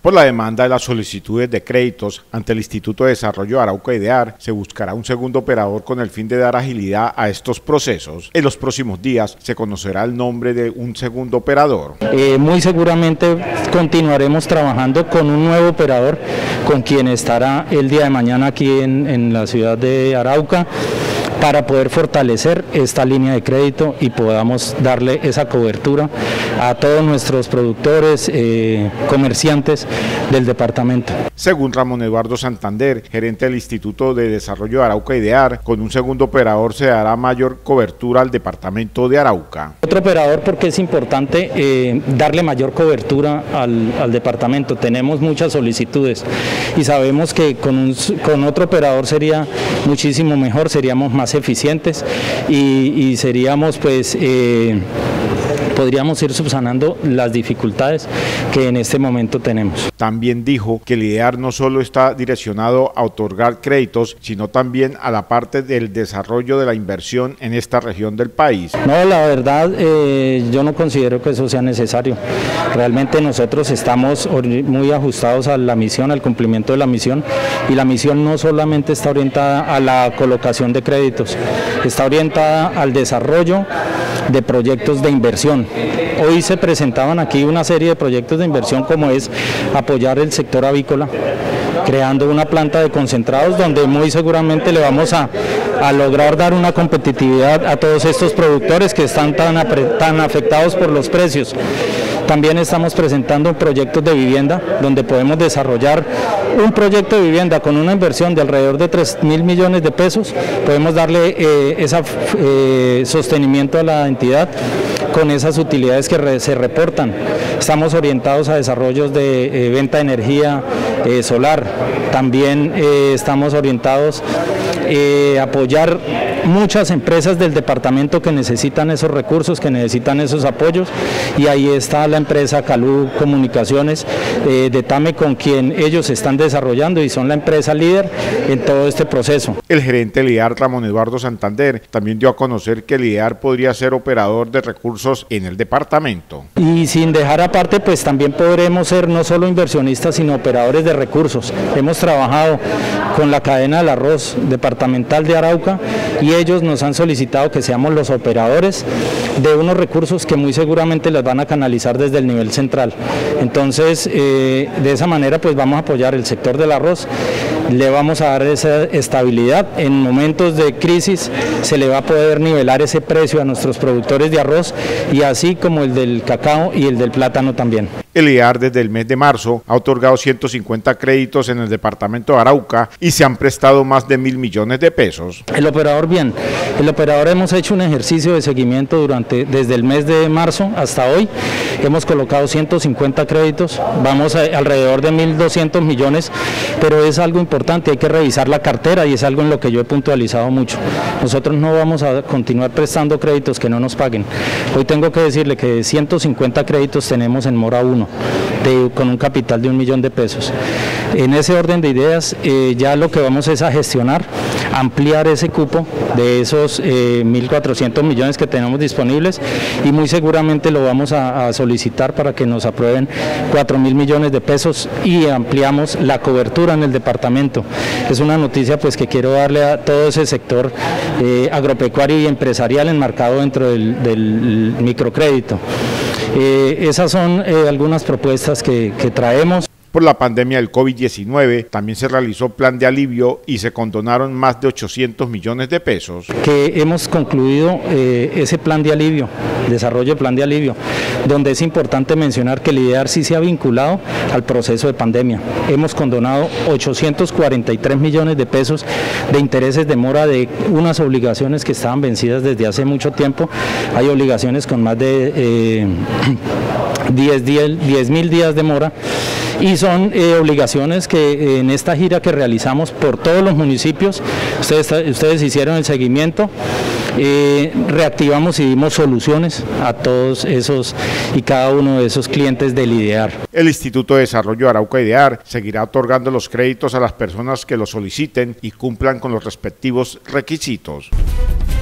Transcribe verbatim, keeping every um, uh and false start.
Por la demanda de las solicitudes de créditos ante el Instituto de Desarrollo Arauca IDEAR, se buscará un segundo operador con el fin de dar agilidad a estos procesos. En los próximos días se conocerá el nombre de un segundo operador. Eh, muy seguramente continuaremos trabajando con un nuevo operador con quien estará el día de mañana aquí en, en la ciudad de Arauca, para poder fortalecer esta línea de crédito y podamos darle esa cobertura a todos nuestros productores, eh, comerciantes del departamento. Según Ramón Eduardo Santander, gerente del Instituto de Desarrollo Arauca IDEAR, con un segundo operador se dará mayor cobertura al departamento de Arauca. Otro operador porque es importante eh, darle mayor cobertura al, al departamento. Tenemos muchas solicitudes y sabemos que con, un, con otro operador sería muchísimo mejor, seríamos más eficientes y, y seríamos pues eh, podríamos ir subsanando las dificultades que en este momento tenemos. También dijo que el IDEAR no solo está direccionado a otorgar créditos, sino también a la parte del desarrollo de la inversión en esta región del país. No, la verdad eh, yo no considero que eso sea necesario. Realmente nosotros estamos muy ajustados a la misión, al cumplimiento de la misión, y la misión no solamente está orientada a la colocación de créditos, está orientada al desarrollo de proyectos de inversión. Hoy se presentaban aquí una serie de proyectos de inversión como es apoyar el sector avícola, creando una planta de concentrados donde muy seguramente le vamos a, a lograr dar una competitividad a todos estos productores que están tan, tan afectados por los precios. También estamos presentando proyectos de vivienda donde podemos desarrollar un proyecto de vivienda con una inversión de alrededor de tres mil millones de pesos. Podemos darle eh, ese eh, sostenimiento a la entidad con esas utilidades que re, se reportan. Estamos orientados a desarrollos de eh, venta de energía eh, solar. También eh, estamos orientados eh, a apoyar muchas empresas del departamento que necesitan esos recursos, que necesitan esos apoyos, y ahí está la empresa Calú Comunicaciones eh, de Tame, con quien ellos están desarrollando y son la empresa líder en todo este proceso. El gerente del IDEAR, Ramón Eduardo Santander, también dio a conocer que el IDEAR podría ser operador de recursos en el departamento. Y sin dejar aparte, pues también podremos ser no solo inversionistas, sino operadores de recursos. Hemos trabajado con la cadena del arroz departamental de Arauca y ellos nos han solicitado que seamos los operadores de unos recursos que muy seguramente les van a canalizar desde el nivel central. Entonces, eh, de esa manera pues vamos a apoyar el sector del arroz, le vamos a dar esa estabilidad. En momentos de crisis se le va a poder nivelar ese precio a nuestros productores de arroz, y así como el del cacao y el del plátano también. El IDEAR desde el mes de marzo ha otorgado ciento cincuenta créditos en el departamento de Arauca y se han prestado más de mil millones de pesos. El operador bien, el operador hemos hecho un ejercicio de seguimiento durante desde el mes de marzo hasta hoy, hemos colocado ciento cincuenta créditos, vamos a alrededor de mil doscientos millones, pero es algo importante, hay que revisar la cartera y es algo en lo que yo he puntualizado mucho. Nosotros no vamos a continuar prestando créditos que no nos paguen. Hoy tengo que decirle que de ciento cincuenta créditos tenemos en mora uno. De, con un capital de un millón de pesos. En ese orden de ideas, eh, ya lo que vamos es a gestionar, ampliar ese cupo de esos eh, mil cuatrocientos millones que tenemos disponibles, y muy seguramente lo vamos a, a solicitar para que nos aprueben cuatro mil millones de pesos y ampliamos la cobertura en el departamento. Es una noticia pues que quiero darle a todo ese sector eh, agropecuario y empresarial enmarcado dentro del, del microcrédito. Eh, esas son eh, algunas propuestas que, que traemos. Por la pandemia del COVID diecinueve también se realizó plan de alivio y se condonaron más de ochocientos millones de pesos. Que hemos concluido eh, ese plan de alivio, desarrollo de plan de alivio, donde es importante mencionar que el IDEAR sí se ha vinculado al proceso de pandemia. Hemos condonado ochocientos cuarenta y tres millones de pesos de intereses de mora de unas obligaciones que estaban vencidas desde hace mucho tiempo. Hay obligaciones con más de eh, diez mil días de mora. Y son eh, obligaciones que eh, en esta gira que realizamos por todos los municipios, ustedes, ustedes hicieron el seguimiento, eh, reactivamos y dimos soluciones a todos esos y cada uno de esos clientes del IDEAR. El Instituto de Desarrollo Arauca IDEAR seguirá otorgando los créditos a las personas que los soliciten y cumplan con los respectivos requisitos.